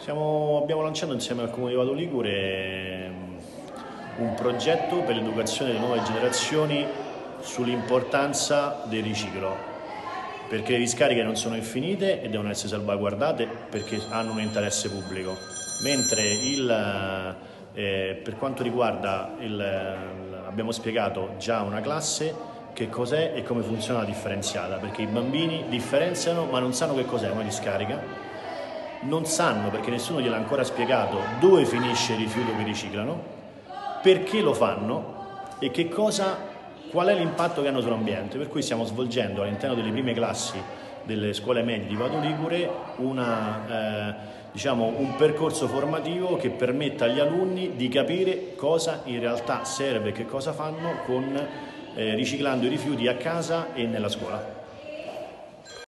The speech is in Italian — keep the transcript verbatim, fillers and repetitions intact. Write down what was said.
Siamo, abbiamo lanciato insieme al Comune di Vado Ligure un progetto per l'educazione delle nuove generazioni sull'importanza del riciclo, perché le discariche non sono infinite e devono essere salvaguardate perché hanno un interesse pubblico, mentre il, eh, per quanto riguarda il, abbiamo spiegato già a una classe che cos'è e come funziona la differenziata, perché i bambini differenziano ma non sanno che cos'è una discarica, non sanno, perché nessuno gliel'ha ancora spiegato, dove finisce il rifiuto che riciclano, perché lo fanno e che cosa, qual è l'impatto che hanno sull'ambiente. Per cui stiamo svolgendo all'interno delle prime classi delle scuole medie di Vado Ligure una, eh, diciamo, un percorso formativo che permetta agli alunni di capire cosa in realtà serve e che cosa fanno con, eh, riciclando i rifiuti a casa e nella scuola.